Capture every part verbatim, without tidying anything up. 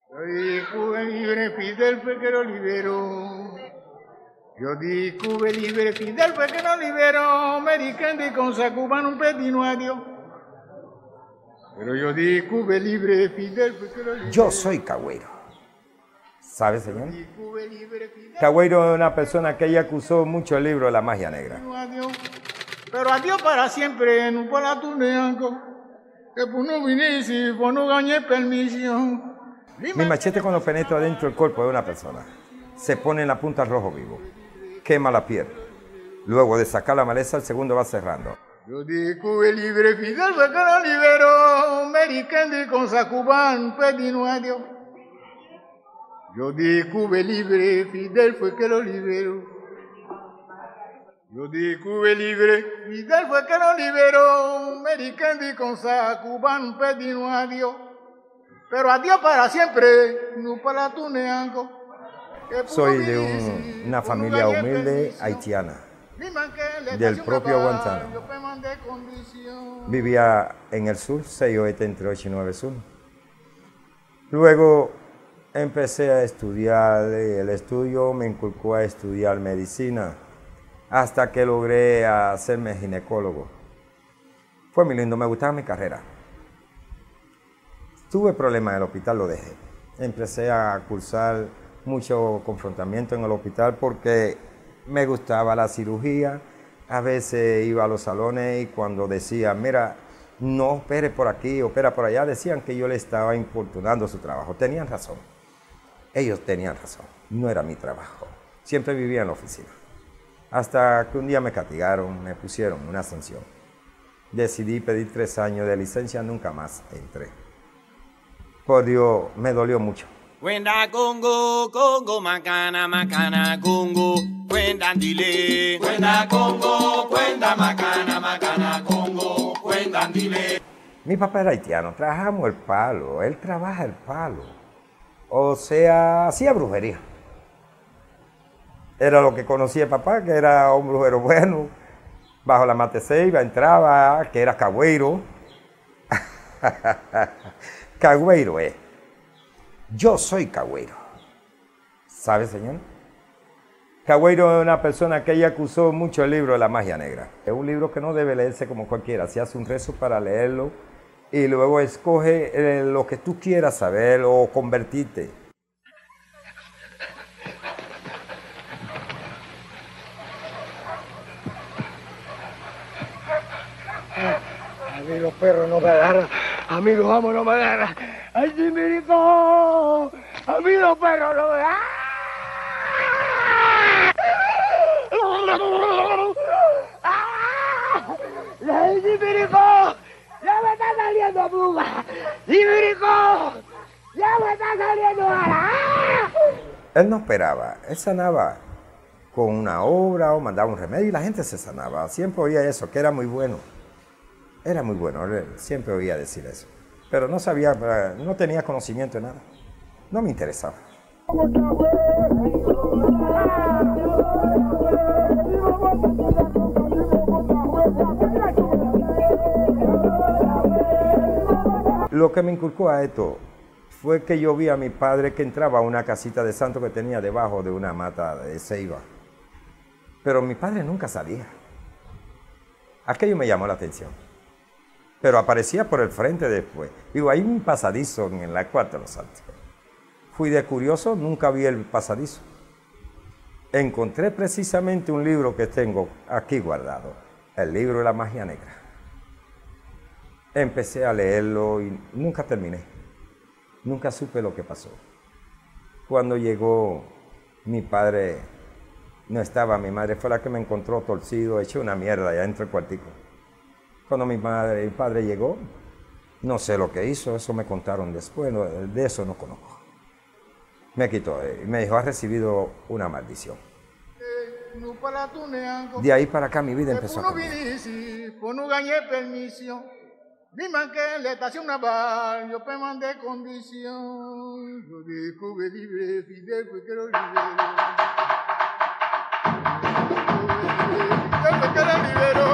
Yo di Cuba libre, Fidel fue que lo liberó. Yo di Cuba libre, Fidel fue que lo liberó. Americano y con sa cubano un pedino a Dios. Pero yo di Cuba libre, Fidel fue que lo liberó. Yo soy Cagüeiro. ¿Sabe, señor? Cagüeiro es una persona que ella acusó mucho el libro de la magia negra. Pero adiós para siempre, no para tu neanco. Que por no viniste, por no gané permisión. Mi machete cuando penetra dentro del cuerpo de una persona, se pone en la punta al rojo vivo, quema la piel. Luego de sacar la maleza, el segundo va cerrando. Yo di Cuba libre, Fidel fue que lo liberó. Americano y con sa cubano, pedino a Dios. Yo di Cuba libre, Fidel fue que lo liberó. Yo di Cuba libre, Fidel fue que lo liberó. Americano y con sa cubano, pedino a Dios. Pero adiós para siempre, no para tu neanco. Soy de un, una familia humilde haitiana, del propio Guantánamo. Vivía en el sur, seis oeste entre ocho y nueve sur. Luego empecé a estudiar, el estudio me inculcó a estudiar medicina, hasta que logré hacerme ginecólogo. Fue muy lindo, me gustaba mi carrera. Tuve problemas en el hospital, lo dejé. Empecé a cursar mucho confrontamiento en el hospital porque me gustaba la cirugía. A veces iba a los salones y cuando decía, mira, no opere por aquí, opera por allá, decían que yo le estaba importunando su trabajo. Tenían razón. Ellos tenían razón. No era mi trabajo. Siempre vivía en la oficina. Hasta que un día me castigaron, me pusieron una sanción. Decidí pedir tres años de licencia, nunca más entré. Por Dios, me dolió mucho. Cuenda Congo, Congo, macana, macana, Congo, cuenda andile. Cuenda Congo, cuenda macana, macana, Congo, cuenda andile. Mi papá era haitiano, trabajamos el palo, él trabaja el palo. O sea, hacía brujería. Era lo que conocía el papá, que era un brujero bueno. Bajo la mateceiba entraba, que era Cagüeiro. Cagüeiro es. Yo soy Cagüeiro. ¿Sabe, señor? Cagüeiro es una persona que ella acusó mucho el libro de la magia negra. Es un libro que no debe leerse como cualquiera. Se hace un rezo para leerlo y luego escoge eh, lo que tú quieras saber o convertirte. A mí los perros no me agarran, a mí los amos no me agarran. ¡Ay, sí, mirico! A mí los perros no me agarran. ¡Ay, sí, mirico! ¡Ya me está saliendo pluma! ¡Sí, mirico! ¡Ya me está saliendo ala! Él no esperaba, él sanaba con una obra o mandaba un remedio y la gente se sanaba. Siempre oía eso, que era muy bueno. Era muy bueno, él siempre oía decir eso. Pero no sabía, no tenía conocimiento de nada. No me interesaba. Lo que me inculcó a esto fue que yo vi a mi padre que entraba a una casita de santo que tenía debajo de una mata de ceiba. Pero mi padre nunca salía. Aquello me llamó la atención. Pero aparecía por el frente después. Digo, hay un pasadizo en la Cuarta de los Santos. Fui de curioso, nunca vi el pasadizo. Encontré precisamente un libro que tengo aquí guardado, el libro de la magia negra. Empecé a leerlo y nunca terminé. Nunca supe lo que pasó. Cuando llegó mi padre, no estaba, mi madre fue la que me encontró torcido, hecho una mierda allá dentro del cuartico. Cuando mi, madre, mi padre llegó, no sé lo que hizo, eso me contaron después, no, de eso no conozco. Me quitó y me dijo, has recibido una maldición. De ahí para acá mi vida empezó a cambiar. Dime que le estación naval, yo te mandé condición. Yo descubrí libre, Fidel fue que lo liberó. Fidel fue que lo liberó.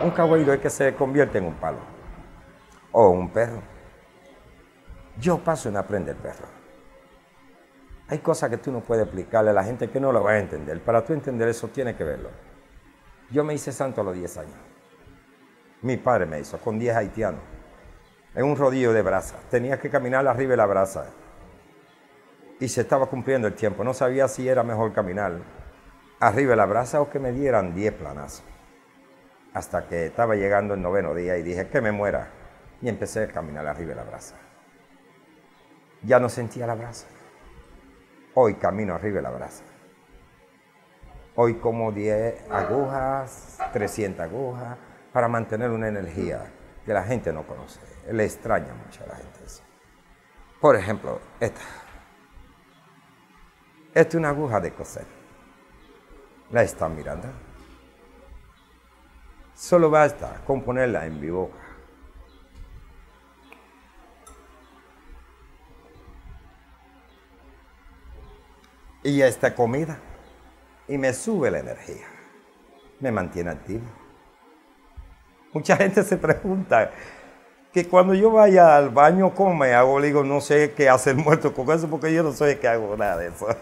Un cagüeiro es que se convierte en un palo. O un perro. Yo paso en aprender perro. Hay cosas que tú no puedes explicarle a la gente que no lo va a entender. Para tú entender eso, tienes que verlo. Yo me hice santo a los diez años. Mi padre me hizo, con diez haitianos. En un rodillo de brasa. Tenía que caminar arriba de la brasa. Y se estaba cumpliendo el tiempo. No sabía si era mejor caminar arriba de la brasa o que me dieran diez planazos. Hasta que estaba llegando el noveno día y dije que me muera. Y empecé a caminar arriba de la brasa. Ya no sentía la brasa. Hoy camino arriba de la brasa. Hoy como diez agujas, trescientas agujas, para mantener una energía que la gente no conoce. Le extraña mucho a la gente eso. Por ejemplo, esta. Esta es una aguja de coser. ¿La están mirando? Solo basta con ponerla en mi boca. Y esta comida. Y me sube la energía. Me mantiene activo. Mucha gente se pregunta que cuando yo vaya al baño, ¿cómo me hago? Le digo, no sé qué hacer muerto con eso porque yo no sé qué hago nada de eso.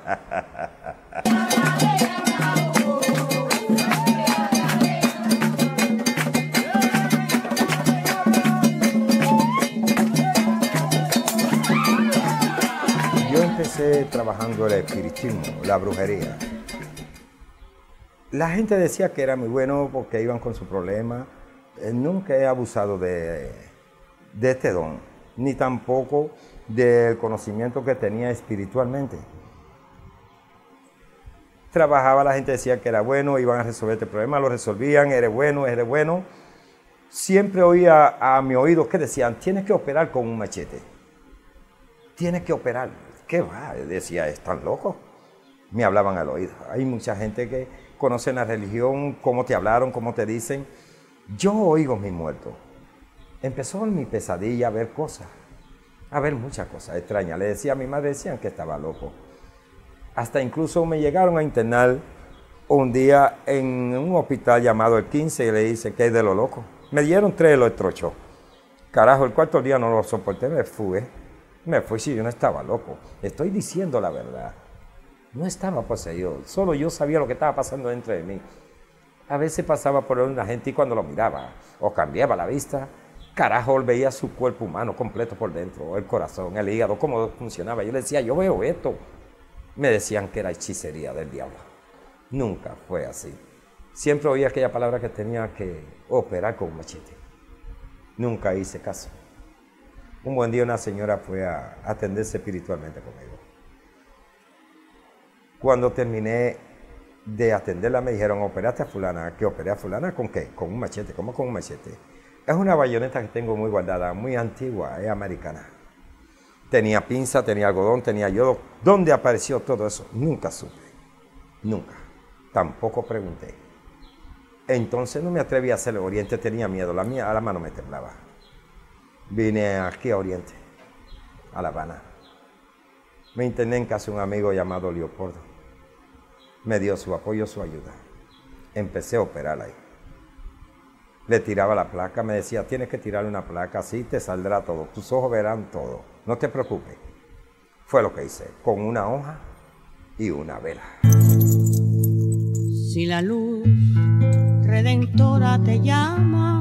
Yo empecé trabajando el espiritismo, la brujería. La gente decía que era muy bueno porque iban con su problema. Eh, nunca he abusado de, de este don, ni tampoco del conocimiento que tenía espiritualmente. Trabajaba, la gente decía que era bueno, iban a resolver este problema, lo resolvían, eres bueno, eres bueno. Siempre oía a mi oído que decían, tienes que operar con un machete. Tienes que operar. ¿Qué va? Decía, ¿están locos? Me hablaban al oído. Hay mucha gente que conoce la religión, cómo te hablaron, cómo te dicen. Yo oigo mis muertos. Empezó mi pesadilla a ver cosas, a ver muchas cosas extrañas. Le decía a mi madre, decían que estaba loco. Hasta incluso me llegaron a internar un día en un hospital llamado el quince y le dice que es de lo loco. Me dieron tres electrochos. Carajo, el cuarto día no lo soporté, me fui. Me fui si yo no estaba loco. Estoy diciendo la verdad. No estaba poseído, solo yo sabía lo que estaba pasando dentro de mí. A veces pasaba por una gente y cuando lo miraba o cambiaba la vista, carajo, veía su cuerpo humano completo por dentro, el corazón, el hígado, cómo funcionaba. Yo le decía, yo veo esto. Me decían que era hechicería del diablo. Nunca fue así. Siempre oía aquella palabra que tenía que operar con un machete. Nunca hice caso. Un buen día una señora fue a atenderse espiritualmente conmigo. Cuando terminé de atenderla me dijeron, ¿operaste a fulana? ¿Qué operé a fulana? ¿Con qué? Con un machete. ¿Cómo con un machete? Es una bayoneta que tengo muy guardada, muy antigua, es americana. Tenía pinza, tenía algodón, tenía yodo. ¿Dónde apareció todo eso? Nunca supe. Nunca. Tampoco pregunté. Entonces no me atreví a hacerlo. Oriente tenía miedo. La mía, a la mano me temblaba. Vine aquí a Oriente, a La Habana. Me interné en casa de un amigo llamado Leopoldo. Me dio su apoyo, su ayuda. Empecé a operar ahí. Le tiraba la placa, me decía, tienes que tirarle una placa, así te saldrá todo, tus ojos verán todo, no te preocupes. Fue lo que hice, con una hoja y una vela. Si la luz redentora te llama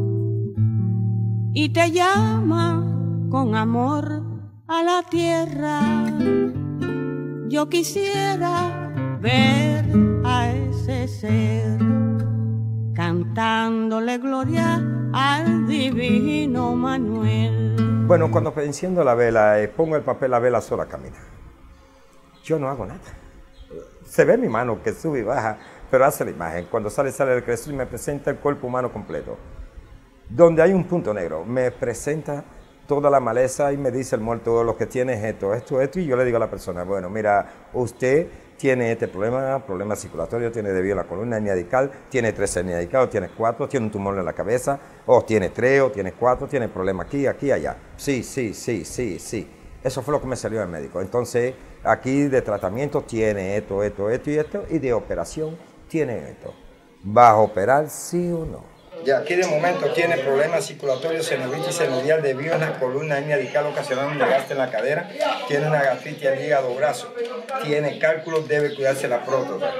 y te llama con amor a la tierra, yo quisiera ver a ese ser cantándole gloria al divino Manuel. Bueno, cuando enciendo la vela, eh, pongo el papel, la vela sola camina. Yo no hago nada. Se ve mi mano que sube y baja, pero hace la imagen. Cuando sale, sale el Cristo y me presenta el cuerpo humano completo. Donde hay un punto negro, me presenta toda la maleza y me dice el muerto, lo que tiene es esto, esto, esto, y yo le digo a la persona, bueno, mira, usted tiene este problema, problema circulatorio, tiene debido a la columna hernia discal, tiene tres hernias discales, tiene cuatro, tiene un tumor en la cabeza, o tiene tres, o tiene cuatro, tiene problema aquí, aquí, allá. Sí, sí, sí, sí, sí. Eso fue lo que me salió del médico. Entonces, aquí de tratamiento tiene esto, esto, esto y esto, y de operación tiene esto. ¿Va a operar, sí o no? Ya aquí de momento tiene problemas circulatorios, senovitis senovial debido a la columna hernia discal ocasionando un desgaste en la cadera, tiene una gastritis al hígado graso, tiene cálculos, debe cuidarse la próstata.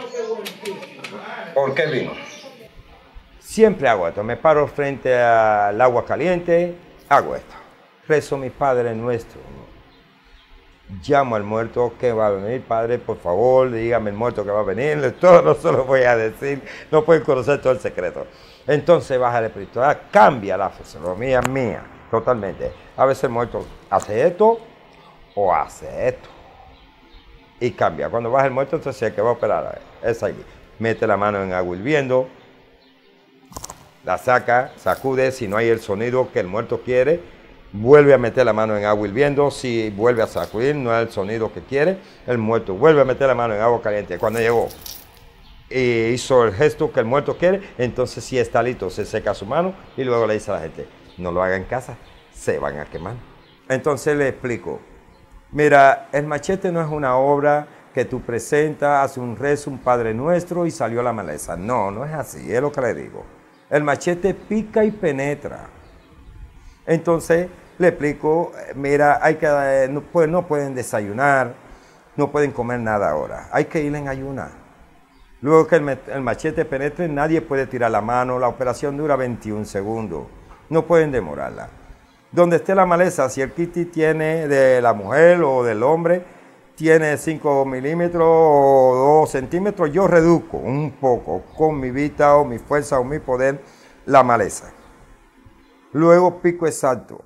¿Por qué vino? Siempre hago esto, me paro frente al agua caliente, hago esto. Rezo mi Padre Nuestro. Llamo al muerto que va a venir, Padre, por favor, dígame el muerto que va a venir, todo no se lo voy a decir, no pueden conocer todo el secreto. Entonces baja la espiritualidad, cambia la fisonomía mía, totalmente. A veces el muerto hace esto o hace esto. Y cambia. Cuando baja el muerto, entonces el que va a operar es ahí. Mete la mano en agua hirviendo, la saca, sacude, si no hay el sonido que el muerto quiere, vuelve a meter la mano en agua hirviendo, si vuelve a sacudir, no es el sonido que quiere, el muerto vuelve a meter la mano en agua caliente. Cuando llegó y hizo el gesto que el muerto quiere, entonces si está listo, se seca su mano y luego le dice a la gente, no lo haga en casa, se van a quemar. Entonces le explico, mira, el machete no es una obra que tú presentas, hace un rezo, un Padre Nuestro y salió la maleza. No, no es así, es lo que le digo. El machete pica y penetra. Entonces le explico, mira, hay que, eh, no, pues, no pueden desayunar, no pueden comer nada ahora, hay que ir en ayunas. Luego que el, el machete penetre, nadie puede tirar la mano, la operación dura veintiún segundos, no pueden demorarla. Donde esté la maleza, si el kitty tiene de la mujer o del hombre, tiene cinco milímetros o dos centímetros, yo reduzco un poco con mi vista o mi fuerza o mi poder la maleza. Luego pico exacto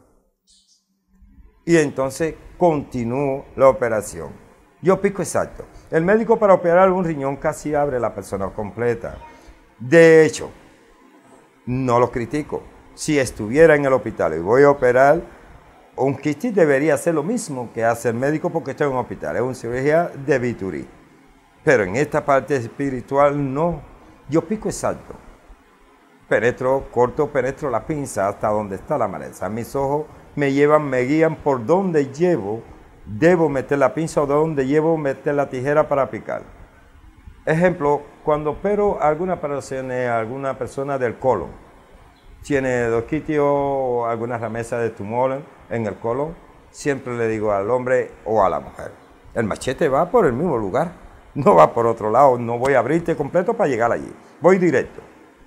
y entonces continúo la operación. Yo pico exacto. El médico para operar un riñón casi abre la persona completa. De hecho, no lo critico. Si estuviera en el hospital y voy a operar, un quiste debería hacer lo mismo que hace el médico porque estoy en un hospital. Es una cirugía de bisturí. Pero en esta parte espiritual no. Yo pico exacto. Penetro, corto, penetro la pinza hasta donde está la maleza. Mis ojos me llevan, me guían por donde llevo, debo meter la pinza o donde llevo meter la tijera para picar. Ejemplo, cuando opero alguna operación a alguna persona del colon, tiene dos quitios o alguna remesa de tumor en el colon, siempre le digo al hombre o a la mujer, el machete va por el mismo lugar, no va por otro lado, no voy a abrirte completo para llegar allí, voy directo.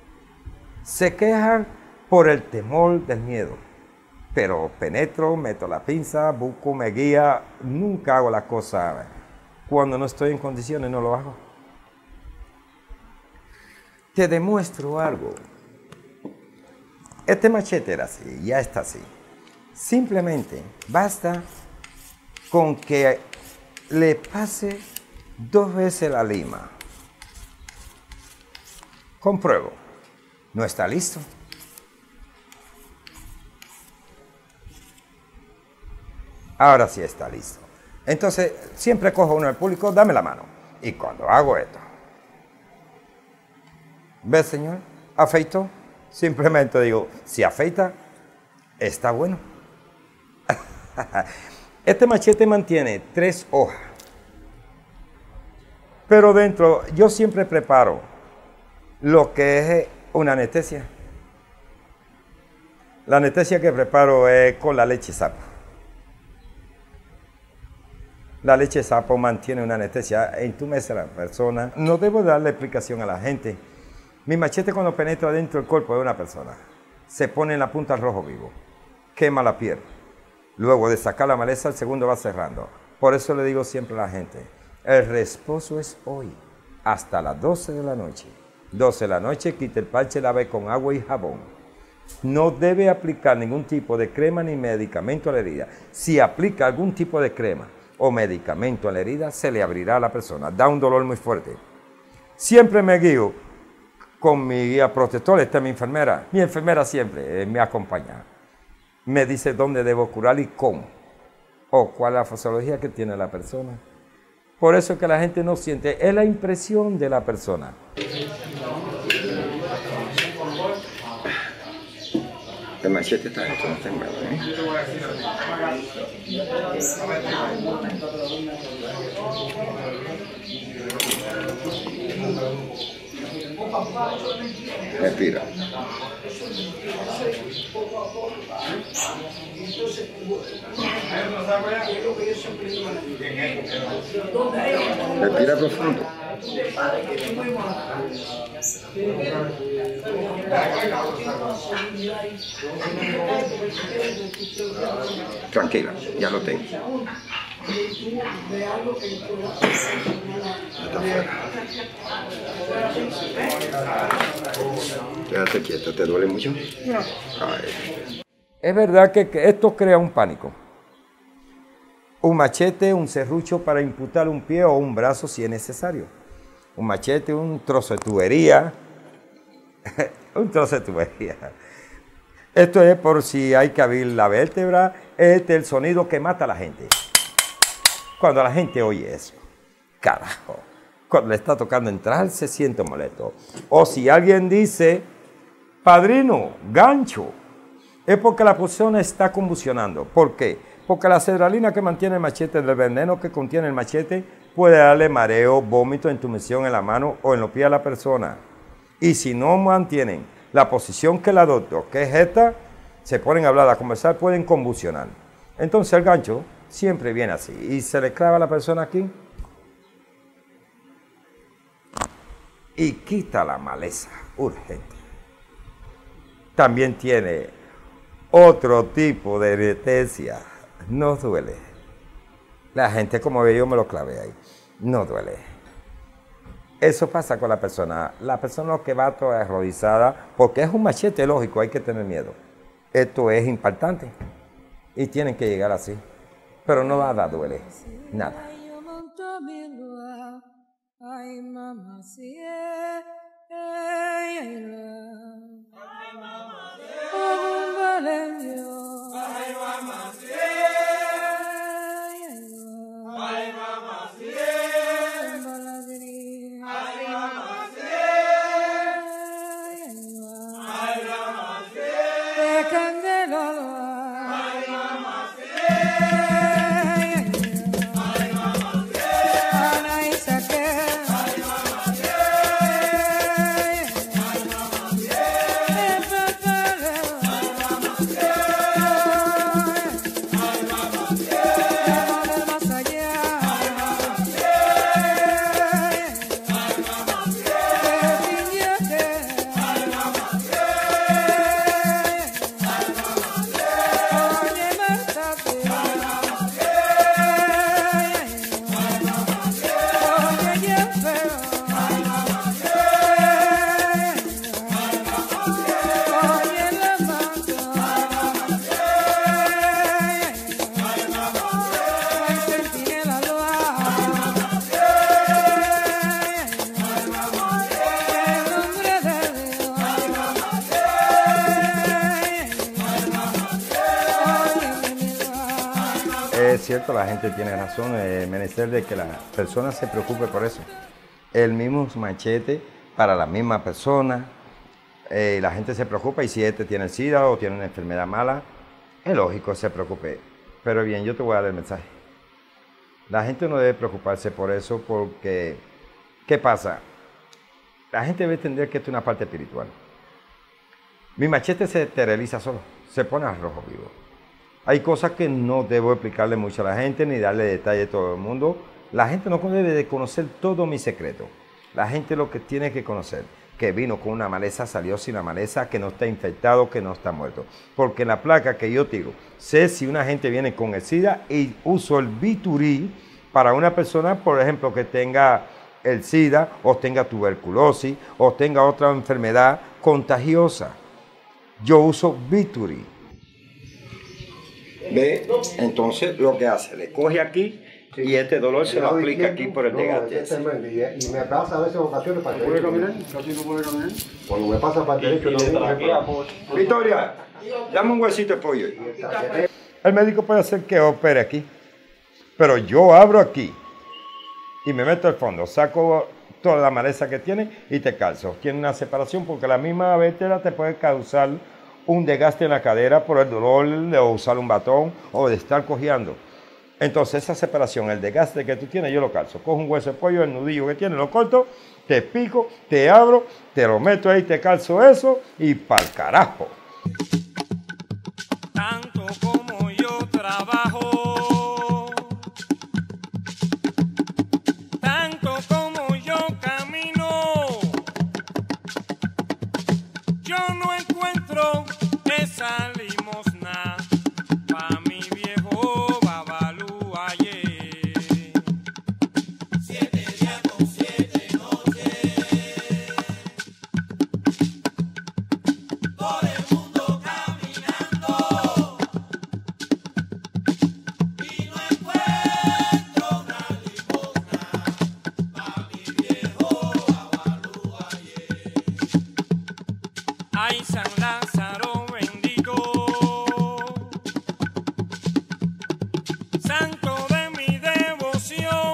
Se quejan por el temor del miedo, pero penetro, meto la pinza, busco, me guía, nunca hago las cosas. Cuando no estoy en condiciones no lo hago. Te demuestro algo. Este machete era así, ya está así. Simplemente basta con que le pase dos veces la lima. Compruebo. No está listo. Ahora sí está listo. Entonces, siempre cojo uno del público, dame la mano. Y cuando hago esto, ¿ves, señor? ¿Afeito? Simplemente digo, si afeita, está bueno. Este machete mantiene tres hojas. Pero dentro, yo siempre preparo lo que es una anestesia. La anestesia que preparo es con la leche sapo. La leche sapo mantiene una anestesia, entumece a la persona. No debo darle explicación a la gente. Mi machete cuando penetra dentro del cuerpo de una persona, se pone en la punta al rojo vivo, quema la piel. Luego de sacar la maleza, el segundo va cerrando. Por eso le digo siempre a la gente, el reposo es hoy, hasta las doce de la noche. doce de la noche, quite el parche, lave con agua y jabón. No debe aplicar ningún tipo de crema ni medicamento a la herida. Si aplica algún tipo de crema o medicamento a la herida, se le abrirá a la persona. Da un dolor muy fuerte. Siempre me guío con mi guía protector, esta es mi enfermera. Mi enfermera siempre eh, me acompaña. Me dice dónde debo curar y cómo. O cuál es la fisiología que tiene la persona. Por eso es que la gente no siente, es la impresión de la persona. El machete está hecho, no está en mano, ¿eh? Respira. Respira profundo. Tranquila, ya lo tengo. Quédate quieto, ¿te duele mucho? No. Ay. Es verdad que, que esto crea un pánico. Un machete, un serrucho para imputar un pie o un brazo si es necesario. Un machete, un trozo de tubería. Un trozo de tubería. Esto es por si hay que abrir la vértebra. Este es el sonido que mata a la gente. Cuando la gente oye eso, carajo, cuando le está tocando entrar se siente molesto. O si alguien dice, padrino, gancho, es porque la persona está convulsionando. ¿Por qué? Porque la serralina que mantiene el machete, del veneno que contiene el machete, puede darle mareo, vómito, entumección en la mano o en los pies a la persona. Y si no mantienen la posición que la adoptó, que es esta, se ponen a hablar, a conversar, pueden convulsionar. Entonces el gancho siempre viene así y se le clava a la persona aquí y quita la maleza urgente. También tiene otro tipo de anestesia, no duele. La gente, como ve, yo me lo clavé ahí, no duele. Eso pasa con la persona. La persona lo que va toda arrodillada, porque es un machete lógico, hay que tener miedo. Esto es impactante y tienen que llegar así. Pero no nada duele, nada. Ay, mamá, sí, ay, ay, mamá, sí, ay, mamá, sí, Es cierto, la gente tiene razón, es menester de que la persona se preocupe por eso. El mismo machete para la misma persona, eh, la gente se preocupa y si este tiene el SIDA o tiene una enfermedad mala, es lógico que se preocupe. Pero bien, yo te voy a dar el mensaje. La gente no debe preocuparse por eso porque, ¿qué pasa? La gente debe entender que esto es una parte espiritual. Mi machete se esteriliza solo, se pone al rojo vivo. Hay cosas que no debo explicarle mucho a la gente ni darle detalle a todo el mundo. La gente no debe de conocer todo mi secreto. La gente lo que tiene que conocer, que vino con una maleza, salió sin la maleza, que no está infectado, que no está muerto. Porque en la placa que yo tiro, sé si una gente viene con el SIDA y uso el biturí para una persona, por ejemplo, que tenga el SIDA o tenga tuberculosis o tenga otra enfermedad contagiosa. Yo uso biturí. ¿Ve? Entonces lo que hace, le coge aquí sí. Y este dolor se lo aplica aquí por el desgaste. No, y me pasa a veces en ocasiones para el derecho. ¿Puede caminar? ¿Casi no puede caminar? Cuando me pasa para el derecho, no. Victoria, dame un huesito de pollo. El médico puede hacer que opere aquí, pero yo abro aquí y me meto al fondo, saco toda la maleza que tiene y te calzo. Tiene una separación porque la misma vértebra te puede causar un desgaste en la cadera por el dolor de usar un batón o de estar cojeando. Entonces esa separación, el desgaste que tú tienes, yo lo calzo. Cojo un hueso de pollo, el nudillo que tiene, lo corto te pico, te abro, te lo meto ahí, te calzo eso y pa'l carajo. Tanto como yo trabajo, tanto como yo camino, yo no encuentro esa limosna pa' mi viejo Babalú ayer. Siete días con siete noches, todo el mundo caminando, y no encuentro una limosna pa' mi viejo Babalú ayer. Ay, San Lázaro bendito, santo de mi devoción,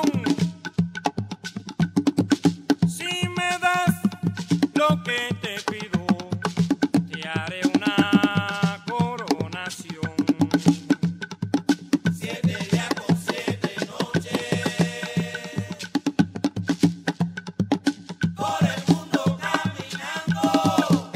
si me das lo que te pido, te haré una coronación. Siete días con siete noches, por el mundo caminando,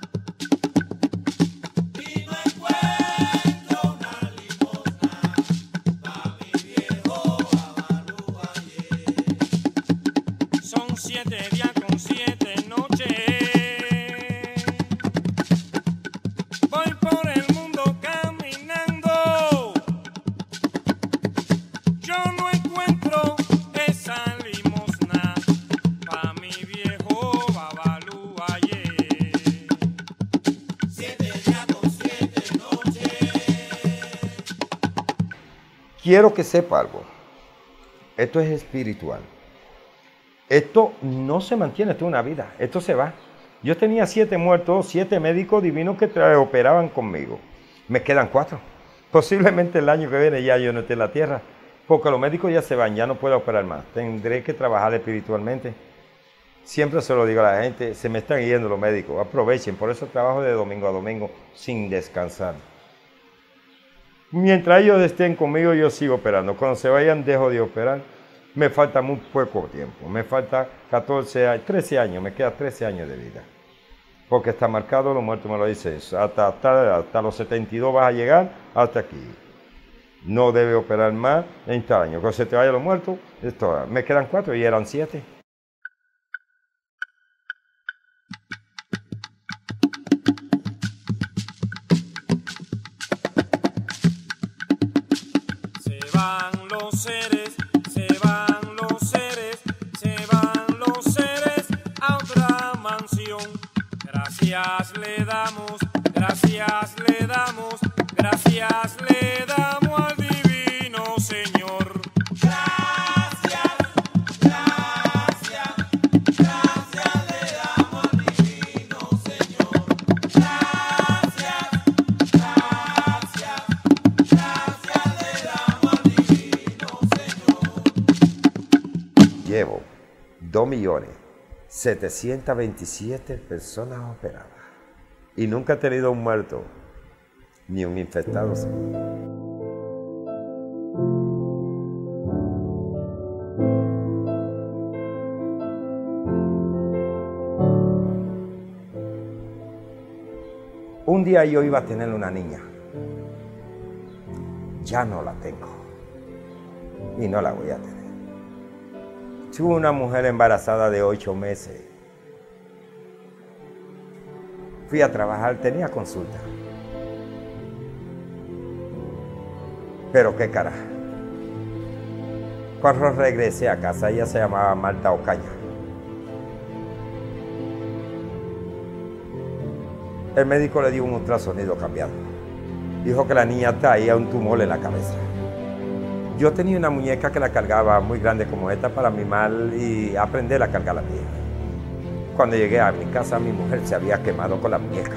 y no encuentro una limosna pa' mi viejo Babalú ayer. Son siete días con siete noches, voy por el mundo caminando, yo no encuentro esa limosna pa' mi viejo Babalú ayer. Siete días con siete noches. Quiero que sepa algo. Esto es espiritual. Esto no se mantiene toda una vida. Esto se va. Yo tenía siete muertos, siete médicos divinos que tra- operaban conmigo. Me quedan cuatro. Posiblemente el año que viene ya yo no esté en la tierra. Porque los médicos ya se van, ya no puedo operar más. Tendré que trabajar espiritualmente. Siempre se lo digo a la gente, se me están yendo los médicos. Aprovechen, por eso trabajo de domingo a domingo sin descansar. Mientras ellos estén conmigo, yo sigo operando. Cuando se vayan, dejo de operar. Me falta muy poco tiempo. Me falta catorce años, trece años. Me queda trece años de vida. Porque está marcado, los muertos me lo dicen. Hasta, hasta, hasta los setenta y dos vas a llegar, hasta aquí. No debe operar más en tal año. Cuando se te vayan los muertos, esto, me quedan cuatro y eran siete. Se van los seres, se van los seres, se van los seres a otra mansión. Gracias le damos, gracias le damos, gracias le damos al divino Señor. Gracias, gracias, gracias le damos al divino Señor. Gracias, gracias, gracias le damos al divino Señor. Llevo dos millones setecientas veintisiete personas operadas. Y nunca he tenido un muerto, ni un infectado. Un día yo iba a tener una niña. Ya no la tengo. Y no la voy a tener. Tuve una mujer embarazada de ocho meses. Fui a trabajar, tenía consulta. Pero qué carajo. Cuando regresé a casa, ella se llamaba Marta Ocaña. El médico le dio un ultrasonido cambiado. Dijo que la niña traía un tumor en la cabeza. Yo tenía una muñeca que la cargaba muy grande como esta para mimar y aprender a cargar la muñeca. Cuando llegué a mi casa, mi mujer se había quemado con la muñeca.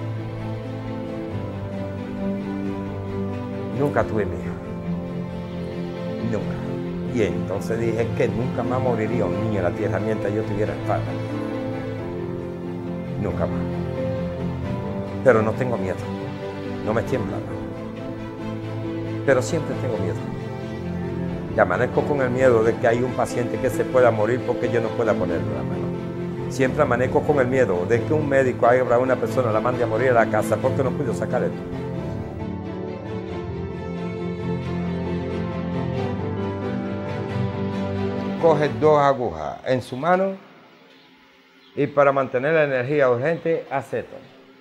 Nunca tuve miedo. Nunca. Y entonces dije que nunca más moriría un niño en la tierra mientras yo tuviera espalda. Nunca más. Pero no tengo miedo. No me tiembla. Pero siempre tengo miedo. Y amanezco con el miedo de que hay un paciente que se pueda morir porque yo no pueda ponerle la mano. siempre amanezco con el miedo de que un médico abra a una persona, la mande a morir a la casa porque no pudo sacar esto. Coge dos agujas en su mano y para mantener la energía urgente hace esto.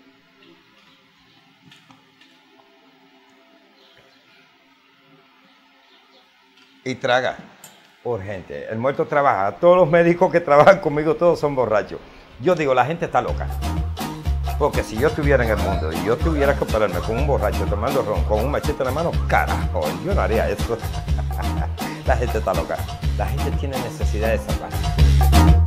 Y traga. Urgente. El muerto trabaja. Todos los médicos que trabajan conmigo, todos son borrachos. Yo digo, la gente está loca. Porque si yo estuviera en el mundo y yo tuviera que operarme con un borracho tomando ron, con un machete en la mano, carajo, yo no haría eso. La gente está loca. La gente tiene necesidad de salvar.